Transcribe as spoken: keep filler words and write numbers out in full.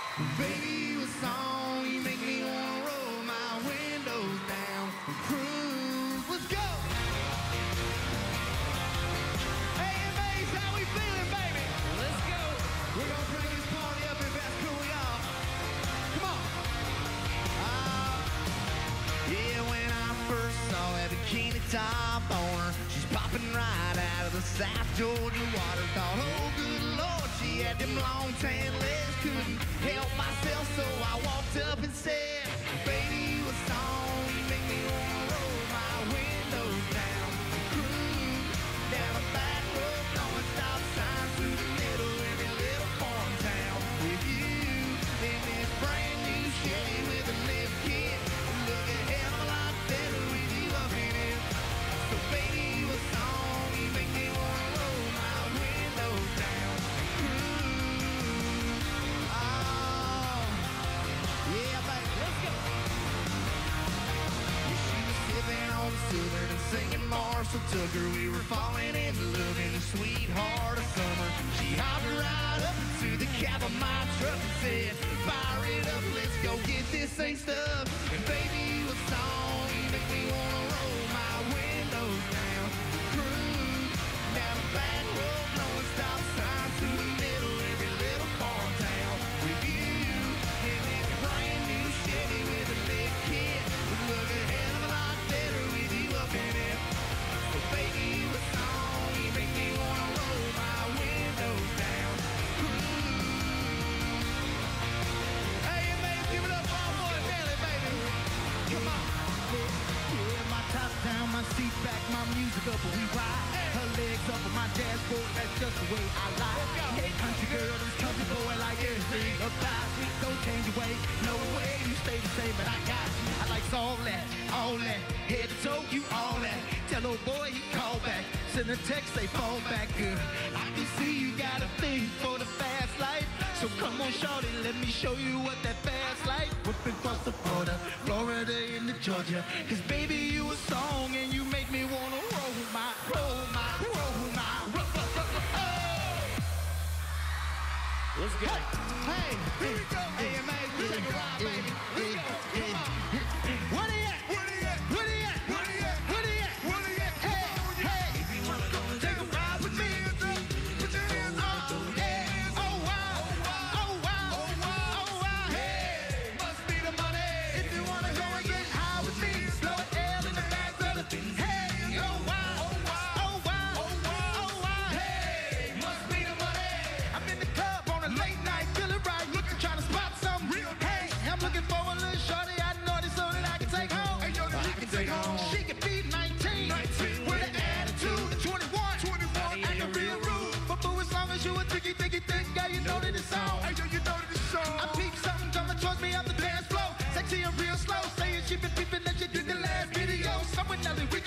Baby, you a song, you make me wanna roll my windows down and cruise. Let's go! Hey, Maze, how we feeling, baby? Let's go! We're gonna bring this party up if that's cool, y'all. Come on! Uh, yeah, when I first saw that bikini top on her, she's popping right out of the South Georgia water. Thought, oh, good Lord, she had them long tan legs. Couldn't help myself, so I walked up and said, baby, you a song, you make me wanna roll my windows down, cruise down a back road, throwing stop signs through the middle of every little farm town. With you in this brand new Chevy with a lift kit, look a hell of a lot better with you up in it. So baby, you a song, you make me wanna roll my windows down, cruise. Oh, yeah, baby, let's go. Yeah, she was sipping on Southern and singing Marshall Tucker. We were falling in love in the sweetheart of summer. She hopped right up into the cab of my truck and said, fire it up, let's go get this thing stuck. And baby, you a song, you make me wanna roll my windows down, cruise down a back road, blowing stop signs through the middle of every little farm town. With you in this brand new Chevy with a lift kit, would look a hell of a lot better with you up in it. So baby, you a song, you make me wanna roll my windows down, cruise. Hey, man, give it up for our boy Nelly, baby. Come on. Yeah, my top down, my seat back, my music up, and we ride. Her legs up on my dashboard, that's just the way I like. Hey, country girl, this country boy like everything about me. Don't change your way, no way, you stay the same, but I got you. I like all that, all that, head to toe, you all that. Tell old boy he call back, send a text, they fall back good. I can see you got a thing for the fast life, so come on, shorty, let me show you what that fast life. Whipping across the border, Florida into Georgia. Cause baby, you a song and you make me wanna roll my, roll my, roll my, roll, roll, roll, roll. Oh! Let's go. Hey, here we go. Hey, man, take a ride, baby. Let's go. Come on. Where they at? Where they at? Where they at? Where they at? Where they at? Where they at? Hey, hey. If you wanna go and take a ride with me, put your hands up. Oh, yeah. Oh, wow. Oh, wow. Oh, wow. Oh, wow. Hey, must be the money. If you wanna go and get high with me, blow an L in the back of the hey. Oh, wow. Oh, wow. Oh, wow. Oh, wow. Oh, wow. Hey, must be the money. I'm in the club on a late night, feeling right, looking, trying to spot something real. Hey, I'm looking for a little shorty I know this so that I can take home. Hey, yo, that I can take home. She could be nineteen, nineteen with an attitude, twenty-one, twenty-one, acting real rude. But boo, as long as you a tricky, tricky, thick guy, you know that it's on. Hey, yo, you know that it's on. I peep something coming towards me up the dance floor, sexy and real slow, saying she been peeping that you did the last video. Someone Nelly.